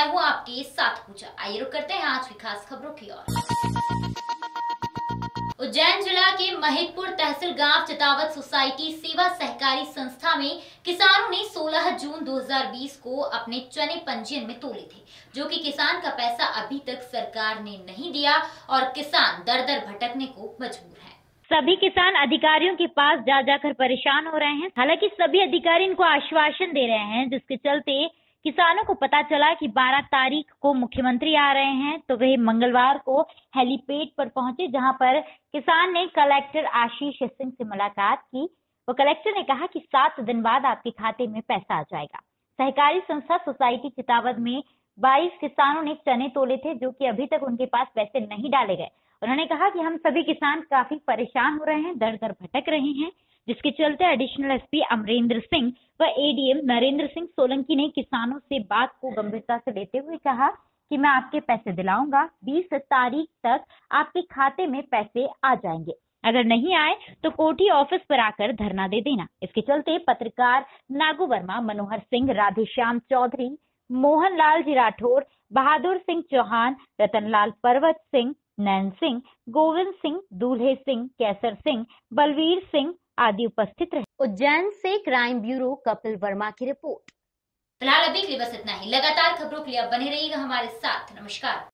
मैं हूं आपके साथ पूजा। आइए रुक करते हैं आज की खास खबरों की ओर। उज्जैन जिला के महिदपुर तहसील गांव चितावत सोसाइटी सेवा सहकारी संस्था में किसानों ने 16 जून 2020 को अपने चने पंजीयन में तोले थे, जो कि किसान का पैसा अभी तक सरकार ने नहीं दिया और किसान दर दर भटकने को मजबूर है। सभी किसान अधिकारियों के पास जा जाकर परेशान हो रहे हैं। हालांकि सभी अधिकारी इनको आश्वासन दे रहे हैं, जिसके चलते किसानों को पता चला कि 12 तारीख को मुख्यमंत्री आ रहे हैं, तो वे मंगलवार को हेलीपैड पर पहुंचे, जहां पर किसान ने कलेक्टर आशीष सिंह से मुलाकात की। वो कलेक्टर ने कहा कि 7 दिन बाद आपके खाते में पैसा आ जाएगा। सहकारी संस्था सोसाइटी चितावत में 22 किसानों ने चने तोले थे, जो कि अभी तक उनके पास पैसे नहीं डाले गए। उन्होंने कहा कि हम सभी किसान काफी परेशान हो रहे हैं, दर दर भटक रहे हैं, जिसके चलते एडिशनल एसपी अमरेंद्र सिंह व एडीएम नरेंद्र सिंह सोलंकी ने किसानों से बात को गंभीरता से लेते हुए कहा कि मैं आपके पैसे दिलाऊंगा, 20 तारीख तक आपके खाते में पैसे आ जाएंगे। अगर नहीं आए तो कोठी ऑफिस पर आकर धरना दे देना। इसके चलते पत्रकार नागू वर्मा, मनोहर सिंह, राधेश्याम चौधरी, मोहन लाल जी राठौर, बहादुर सिंह चौहान, रतनलाल पर्वत सिंह, नैन सिंह, गोविंद सिंह, दूल्हे सिंह, कैसर सिंह, बलवीर सिंह आदि उपस्थित रहे। उज्जैन से क्राइम ब्यूरो कपिल वर्मा की रिपोर्ट। फिलहाल अभी के लिए बस इतना ही। लगातार खबरों के लिए आप बने रहिएगा हमारे साथ। नमस्कार।